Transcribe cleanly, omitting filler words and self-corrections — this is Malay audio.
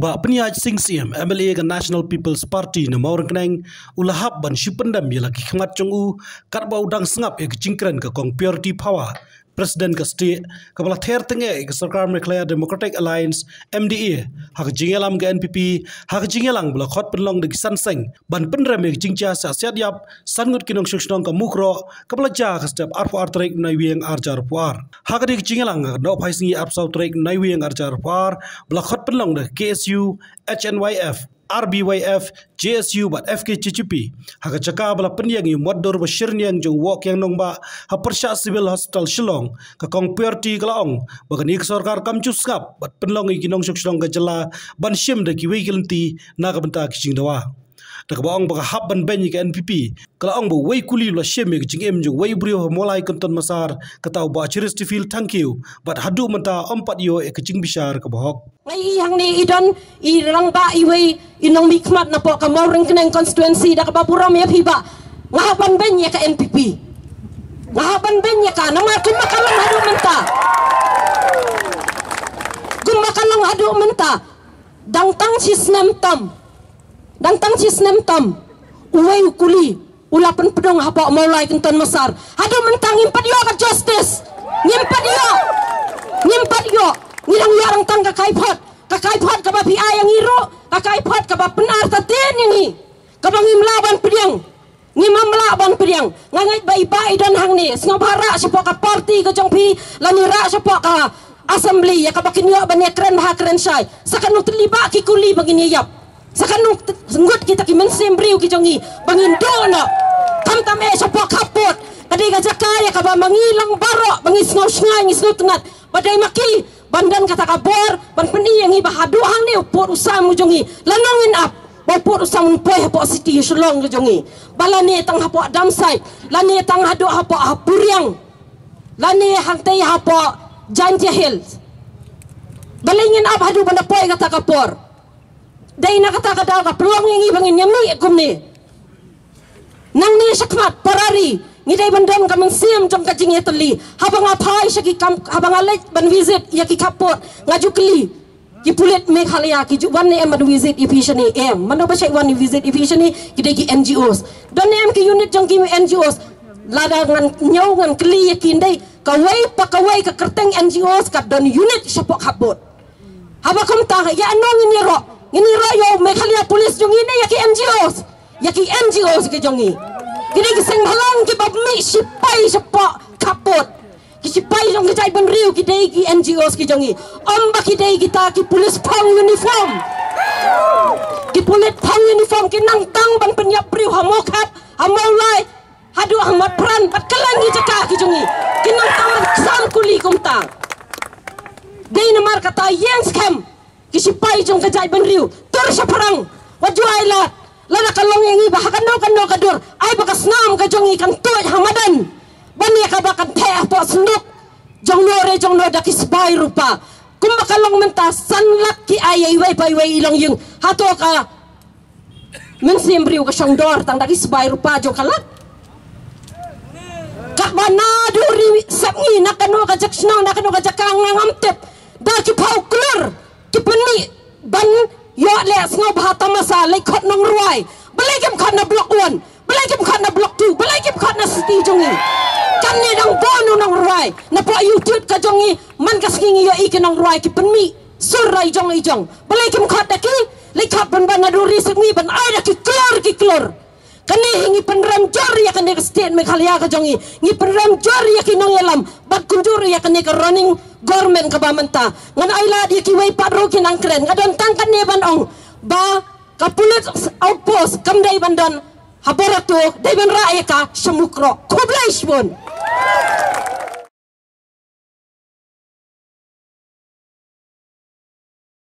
Bah Pynïaid S Syiem MLA ke National People's Party na maurang kenang ulahap ban syupendam ya lagi khmat chongu katba udang sengap ya kecingkran ke kong purity power Presiden ke STIEH kepala ther tengah ke Sarkar Meghalaya Democratic Alliance MDA hak nongīalam ke NPP hak nongīalam bela khot penlong de sanseng ban penrem ke jingcha sa siadyap sangut kinong syuknong ke mukro kepala ja ke step arfu artrek nai wieng arjar puar hak de nongīalam no phaisngi apsau trek nai wieng arjar puar bela khot penlong de KSU HNYF RBYF, JSU bat FK CCP. Haka cakap bala penyang yu modor basir niang jong wok yang nongba ha persya civil hospital Shillong ka kong PRT kalaong bagan ik sarkar kamcus ngap bat penlong i kinong syuk Shillong ka jela ban syem de kiwi kilenti na ka benta kicing dawa. Dak baong baka hab ban beiñ ke NPP kalaong bo wei kuli la syem ke jing em jong wei brio mulai konton masar katau ba chiris to feel thank you bat hadu menta ompat yo e kicing bisar ka bahok. Ngai hang ni idon I rang ba I wei inong mi khmat na po ka maurang kenang constituency dak ba pura me phiba ngaban beiñ ka NPP ngaban beiñ ka nama kun makalang hadu menta kun makalang hadu menta dang tang sisnem tam uwei kuli ulapan pedong hapa maulai kenton masar hadu mentang impat yo ka justice ngimpat yo ngilang yarang tang ka kaipot ka ba pi ayang iro ka kaipot ka ba penar ta ten ni ka bang imlaban pediang ngimamlaban pediang ngangai bai bai dan hang ni snobara sipo ka party ka jong pi lanira sipo ka assembly ya ka bakin yo ban ekran ha kren sai sakanu terlibat ki kuli bagini yap sakanu nggut kita ki mensem briu ki jongi bangin dono tam sipo kapot tadi ka jakaya ka ba mangilang barok bangis ngau sngai ngi snutnat badai maki bandan kata kabor ban peniyang iba haduhang ni upot usam jongi lanongin up upot usam poi hapo city Shillong jongi balane tang hapo damsai lane tang hadu hapo hapuriang lane hangtai hapo Janja Hills balingin up hadu banda poi kata kapor dai na kata kadaw ka peluang yang ibangin nyami kumni nang ni syakmat parari ngidai bandon ka mensiam jong ka jing yatli habang apai syaki kam habang alej ban visit ya ki kapot ngajukli ki pulit Meghalaya ki juban ne ban visit efficiently mano ba syai wan visit efficiently ki dai ki NGOs don em ki unit jong ki NGOs lada ngan nyau ngan kli yakin dai kawai ka kerteng NGOs ka don unit syapok kapot habakum ta ya anong ini yo Meghalaya police jong ini ya ki NGOs ki jongi gini kiseng halang ki babmi sipai sepak kapot ki sipai jong kecai ban riu ki dei ki NGOs ki jongi amba ki dei kita ki police pang uniform ki nang tang ban penyap riu hamokat hamolai hadu ahmad pran pat kelangi caka ki jongi ki nang tang sam kuli kumtang dei namar kata yang scam ki sipai jong kecai ban riu tur saparang wajuai lat lana kalong yang iba hakano kadur ay bakas nam ka jong ikan tuat hamadan bani ka bakan teh po senduk jong no daki sebai rupa kum bakalong menta sanlak ki ayai wai ilong yung hato ka mensim briu ka syongdor tang daki sebai rupa jong kalak kak banadu ri sakni nakano ka jaksnong nakano ka jakang ngamtep daki pau klur ki peni ban yo le sngob hata masa le khot nong ruai belai kem khot na block 1 belai kem khot na block 2 belai kem khot na city jongi kan ni dang bonu nong ruai na po YouTube ka jongi man ka skingi yo ik nong ruai ki penmi surai jong belai kem khot daki le khot ban na duri sumi ban ai da ki klor kani hingi penram jor ya kani ka state Meghalaya ka jongi ngi penram jor ya ki nongīalam bat kunjur ya kani ka running government ka bamanta ngan aila di ki wei patro ki nang kren ngadon tangkan ne ban ong ba ka pulit outpost kam dai bandon haborato dai ban rae ka samukro kublaish bon